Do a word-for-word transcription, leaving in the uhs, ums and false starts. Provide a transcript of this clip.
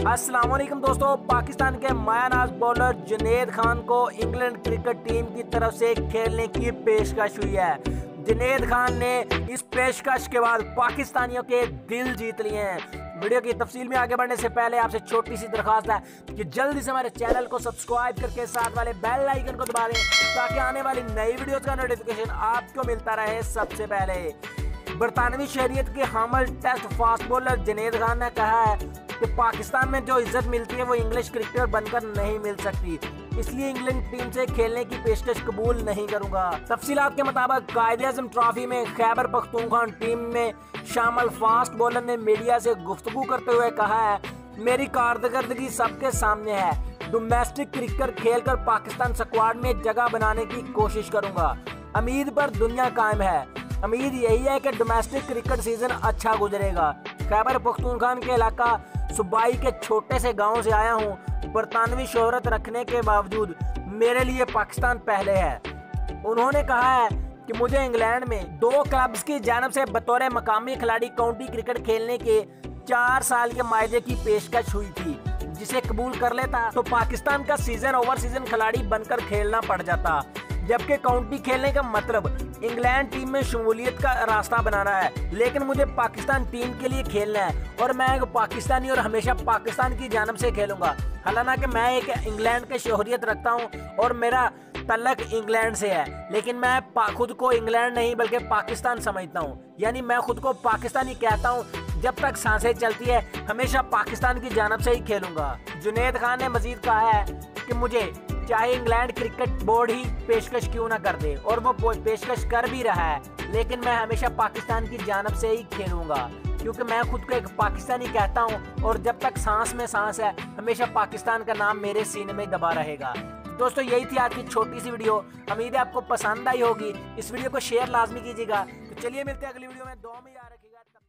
अस्सलाम वालेकुम दोस्तों, पाकिस्तान के मायानाज बॉलर जुनैद खान को इंग्लैंड क्रिकेट टीम की तरफ से खेलने की पेशकश हुई है। जुनैद खान ने इस पेशकश के बाद पाकिस्तानियों के दिल जीत लिए हैं। वीडियो की तफसील में आगे बढ़ने से पहले आपसे छोटी सी दरखास्त है कि जल्दी से हमारे चैनल को सब्सक्राइब करके साथ वाले बेल आइकन को दबा दें ताकि आने वाली नई वीडियोस का नोटिफिकेशन आपको मिलता रहे सबसे पहले। बरतानवी शहरियत के हामिल test fast bowler Junaid Khan ने कहा है कि पाकिस्तान में जो इज्जत मिलती है वो इंग्लिश क्रिकेटर बनकर नहीं मिल सकती, इसलिए इंग्लैंड टीम से खेलने की पेशकश कबूल नहीं करूंगा। तफसीलात के मुताबिक कायदे ट्रॉफी में खैबर पख्तूनख्वा टीम में शामिल फास्ट बॉलर ने मीडिया से गुफ्तगू करते हुए कहा है, मेरी कारकर्दगी सबके सामने है। डोमेस्टिक क्रिकेट खेलकर पाकिस्तान स्क्वाड में जगह बनाने की कोशिश करूंगा। उम्मीद पर दुनिया कायम है। उम्मीद यही है कि डोमेस्टिक क्रिकेट सीजन अच्छा गुजरेगा। खैबर पख्तूनख्वा के इलाका सूबाई के छोटे से गांव से आया हूं। बरतानवी शोहरत रखने के बावजूद मेरे लिए पाकिस्तान पहले है। उन्होंने कहा है कि मुझे इंग्लैंड में दो क्लब्स की जानब से बतौर मकामी खिलाड़ी काउंटी क्रिकेट खेलने के चार साल के मायदे की पेशकश हुई थी, जिसे कबूल कर लेता तो पाकिस्तान का सीजन ओवर सीजन खिलाड़ी बनकर खेलना पड़ जाता, जबकि काउंटी खेलने का मतलब इंग्लैंड टीम में शमूलियत का रास्ता बनाना है। लेकिन मुझे पाकिस्तान टीम के लिए खेलना है और मैं एक पाकिस्तानी और हमेशा पाकिस्तान की जानब से खेलूंगा। हालांकि मैं एक इंग्लैंड की शोहरियत रखता हूं और मेरा तल्लक इंग्लैंड से है, लेकिन मैं खुद को इंग्लैंड नहीं बल्कि पाकिस्तान समझता हूं। यानी मैं खुद को पाकिस्तानी कहता हूं। जब तक सांसें चलती है हमेशा पाकिस्तान की जानब से ही खेलूंगा। जुनैद खान ने मजीद कहा है कि मुझे चाहे इंग्लैंड क्रिकेट बोर्ड ही पेशकश क्यों ना कर दे, और वो पेशकश कर भी रहा है, लेकिन मैं हमेशा पाकिस्तान की जानब से ही खेलूंगा क्योंकि मैं खुद को एक पाकिस्तानी कहता हूं और जब तक सांस में सांस है हमेशा पाकिस्तान का नाम मेरे सीने में दबा रहेगा। दोस्तों, यही थी आज की छोटी सी वीडियो। उम्मीद है आपको पसंद आई होगी। इस वीडियो को शेयर लाजमी कीजिएगा। तो चलिए मिलते हैं अगली वीडियो में। दुआ में याद रखिएगा।